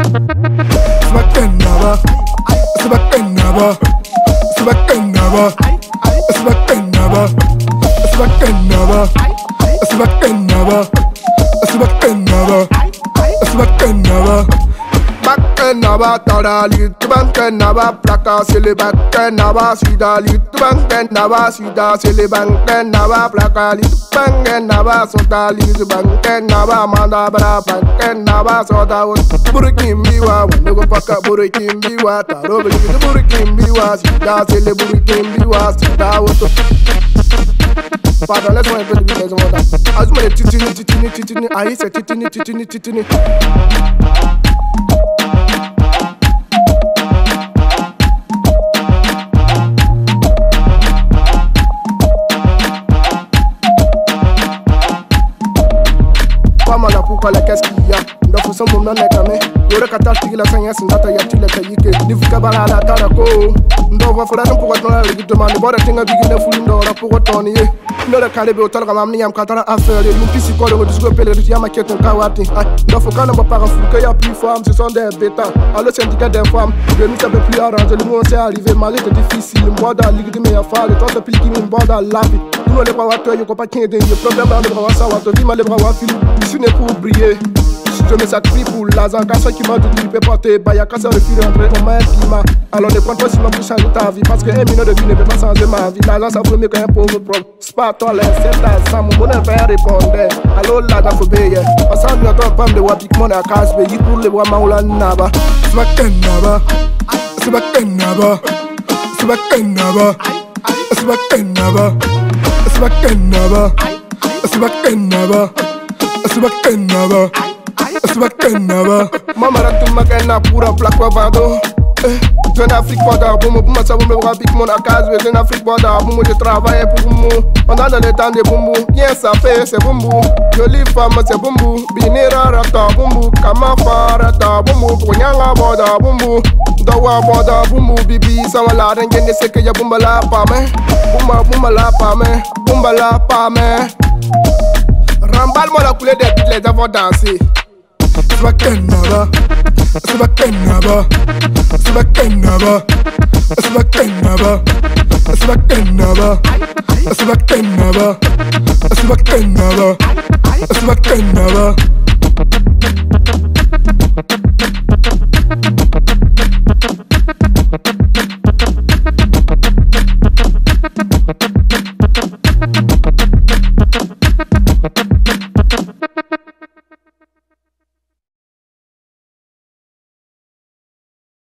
Smakenaba, Smakenaba, Smakenaba, Smakenaba, Smakenaba, Smakenaba, Smakenaba, Smakenaba. Bakenaba, Tadali, Bankenaba, Plaka, Siliban, Kenaba, Sidali, Bankenaba, Sida, Siliban, Kenaba, Plaka, Bankenaba, Sotali, Bankenaba, Mandabra, Bankenaba, Soda, Burikim Biwa, Nugo Paka, Burikim Biwa, Tarobi, Burikim Biwa, Sida, Sili, Burikim Biwa, Sida, Pardon, let's go and put the videos on that. As many titini, I said titini. Pourquoi qu'est-ce qu'il y a? Dans ce son moment n'est jamais. Yore katash tiki la sanya sindata ya tile kayike. Nifuka bala la tarako. Ndo va fura pour être dans la demande. Bora tinga bigi na fulu ndo pour retourner. Ndo le kalibe hotel kama mni am katara affaire. Le pisi ko le discope le ya maquette kawati. Ndo faut kana pas fou que y a plus femmes, ce sont des bêtas. Alors syndicat des femmes, le mi ça peut plus arranger. Le monde c'est arrivé, malgré que difficile. Moi dans ligue de meilleure femme, toi ça pili qui me bord dans la vie. Nous les pas water, yo pas kin de problème dans le bras ça water, dis mal les bras wa filu. Ici n'est pour briller. Je me sacrifie pour Lazare, car ceux qui m'ont dit qu'il peut porter, bah y'a qu'à se refuser entre mon maître qui m'a. Alors ne prends pas si l'on peut changer ta vie, parce que un mineur de vie ne peut pas changer ma vie. L'argent ça vaut mieux qu'un pauvre prof. C'est pas toi les c'est ta ça, mon bonheur va répondre. Alors l'argent faut payer. Parce que nous avons pas de wapik mon à casse, mais il pour les bois maoula naba. Smakenaba, Smakenaba, Smakenaba, Smakenaba, Smakenaba, Smakenaba, Smakenaba. Smakenaba. Mama ratu makena pura plakwa vado. Jeune Afrique pas d'arboum, pour moi ça vous me rapide mon acase. Jeune Afrique pas d'arboum, je travaille pour vous. Pendant le temps de boumou, bien ça fait c'est boumou. Jolie femme c'est boumou, binera rata boumou, kamafa rata boumou, ponyanga boda boumou, dawa boda boumou, bibi ça va la rengaine c'est que y'a boumba la pame, boumba la pame, boumba la pame. Remballe-moi la couleur des bites, les avons dansé. Smakenaba, Smakenaba, Smakenaba, Smakenaba, Smakenaba, Smakenaba, Smakenaba, Smakenaba.